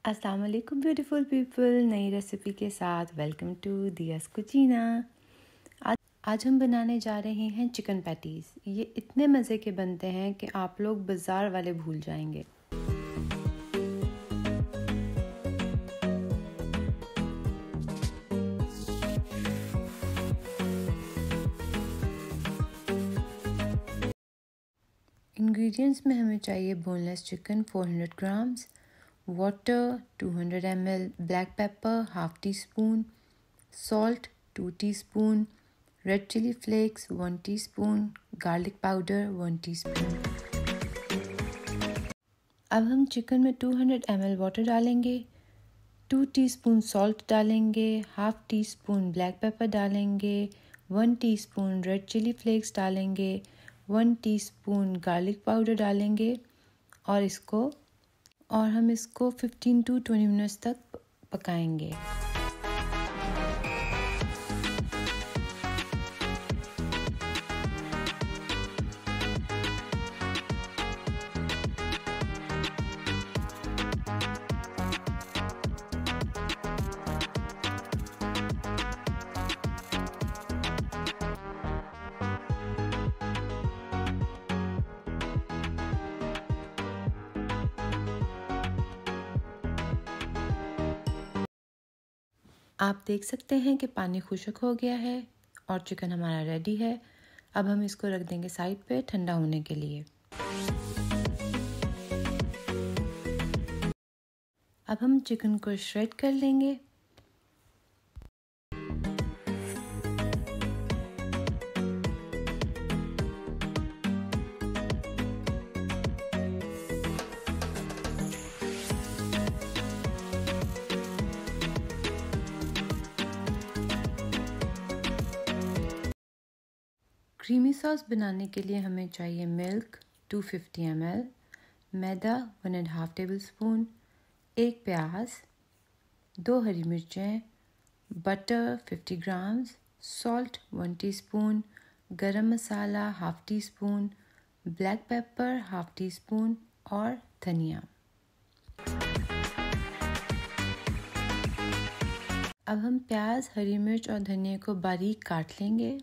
अस्सलाम वालेकुम beautiful people, नई रेसिपी के साथ वेलकम टू दियास कुजीना। आज हम बनाने जा रहे हैं चिकन पैटीज़। ये इतने मज़े के बनते हैं कि आप लोग बाज़ार वाले भूल जाएंगे। इंग्रेडिएंट्स में हमें चाहिए boneless chicken 400 grams, water 200 ml, black pepper half teaspoon, salt 2 teaspoon, red chilli flakes 1 teaspoon, garlic powder 1 teaspoon. अब हम चिकन में 200 ml वाटर डालेंगे, 2 टीस्पून सॉल्ट डालेंगे, half teaspoon black pepper डालेंगे, 1 टीस्पून रेड चिली फ्लेक्स डालेंगे, 1 teaspoon garlic powder डालेंगे और हम इसको 15 to 20 मिनट्स तक पकाएंगे। आप देख सकते हैं कि पानी खुश्क हो गया है और चिकन हमारा रेडी है। अब हम इसको रख देंगे साइड पे ठंडा होने के लिए। अब हम चिकन को श्रेड कर लेंगे। क्रीमी सॉस बनाने के लिए हमें चाहिए मिल्क 250 ml, मैदा 1.5 टेबलस्पून, 1 प्याज, 2 हरी मिर्चें, butter 50 grams, salt 1 teaspoon, garam masala half teaspoon, black pepper half teaspoon और धनिया। अब हम प्याज, हरी मिर्च और धनिया को बारीक काट लेंगे।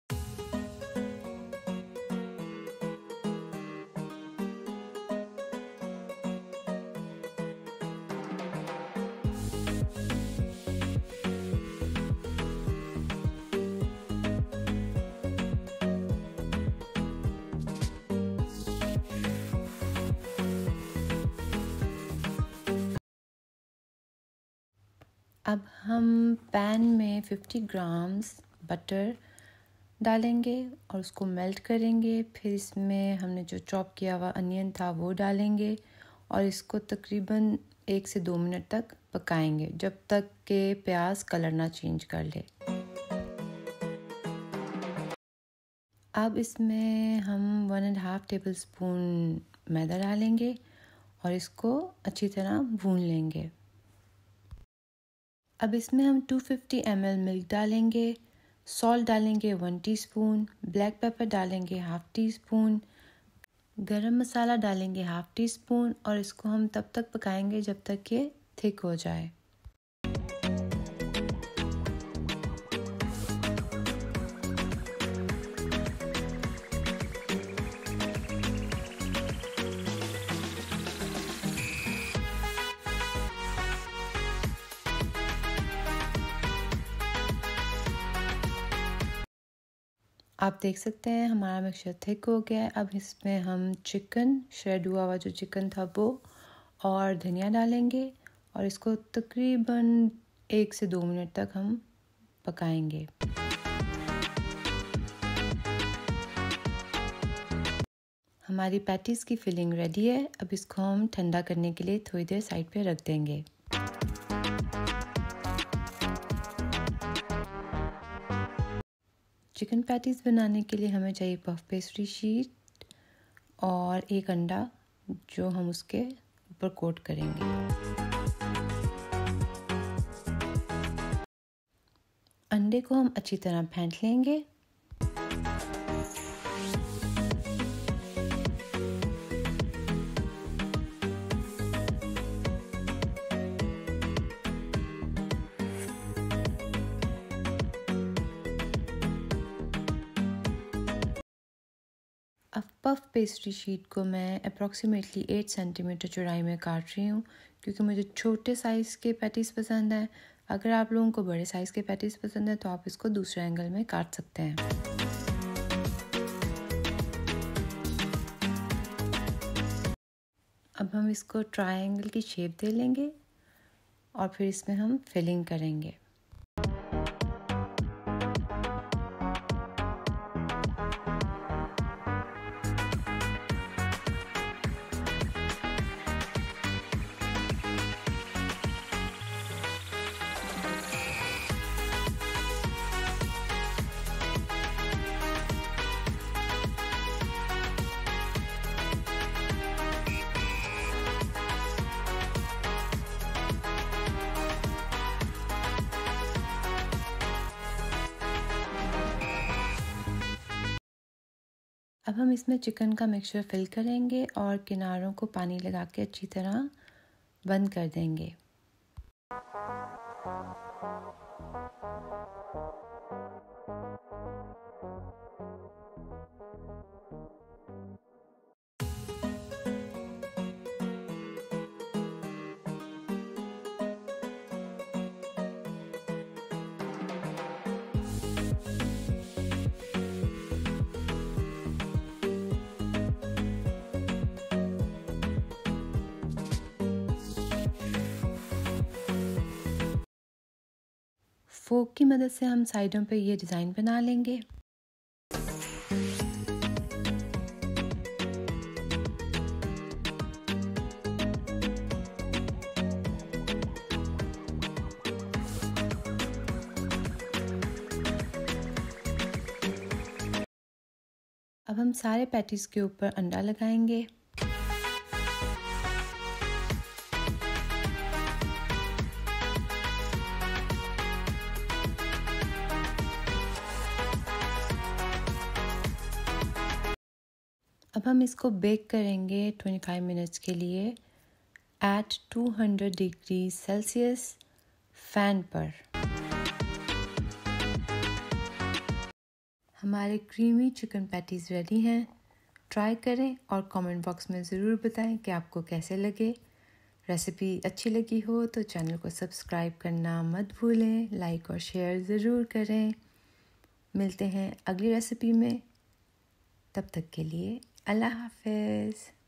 अब हम पैन में 50 ग्राम्स बटर डालेंगे और उसको मेल्ट करेंगे। फिर इसमें हमने जो चॉप किया हुआ अनियन था वो डालेंगे और इसको तकरीबन 1 से 2 मिनट तक पकाएंगे, जब तक के प्याज कलर ना चेंज कर ले। अब इसमें हम 1.5 टेबलस्पून मैदा डालेंगे और इसको अच्छी तरह भून लेंगे। अब इसमें हम 250 ml मिल्क डालेंगे, सॉल्ट डालेंगे 1 टीस्पून, ब्लैक पेपर डालेंगे half teaspoon, garam masala डालेंगे हाफ टी स्पून और इसको हम तब तक पकाएंगे जब तक ये थिक हो जाए। आप देख सकते हैं हमारा मिक्सचर थिक हो गया है। अब इसमें हम चिकन, श्रेड हुआ हुआ जो चिकन था वो और धनिया डालेंगे और इसको तकरीबन 1 से 2 मिनट तक हम पकाएंगे। हमारी पैटीज़ की फिलिंग रेडी है। अब इसको हम ठंडा करने के लिए थोड़ी देर साइड पे रख देंगे। चिकन पैटीज़ बनाने के लिए हमें चाहिए पफ पेस्ट्री शीट और 1 अंडा जो हम उसके ऊपर कोट करेंगे। अंडे को हम अच्छी तरह फेंट लेंगे। अब पफ पेस्ट्री शीट को मैं अप्रॉक्सीमेटली 8 सेंटीमीटर चौड़ाई में काट रही हूँ, क्योंकि मुझे छोटे साइज़ के पैटीज़ पसंद है। अगर आप लोगों को बड़े साइज़ के पैटीज़ पसंद है तो आप इसको दूसरे एंगल में काट सकते हैं। अब हम इसको ट्रायंगल की शेप दे लेंगे और फिर इसमें हम फिलिंग करेंगे। अब हम इसमें चिकन का मिक्सचर फिल करेंगे और किनारों को पानी लगा के अच्छी तरह बंद कर देंगे। फोक की मदद से हम साइडों पे ये डिज़ाइन बना लेंगे। अब हम सारे पैटीज़ के ऊपर अंडा लगाएंगे। अब हम इसको बेक करेंगे 25 मिनट्स के लिए एट 200 डिग्री सेल्सियस फ़ैन पर। हमारे क्रीमी चिकन पैटीज़ रेडी हैं। ट्राई करें और कमेंट बॉक्स में ज़रूर बताएं कि आपको कैसे लगे। रेसिपी अच्छी लगी हो तो चैनल को सब्सक्राइब करना मत भूलें, लाइक और शेयर ज़रूर करें। मिलते हैं अगली रेसिपी में, तब तक के लिए अल्लाह हाफ़िज़।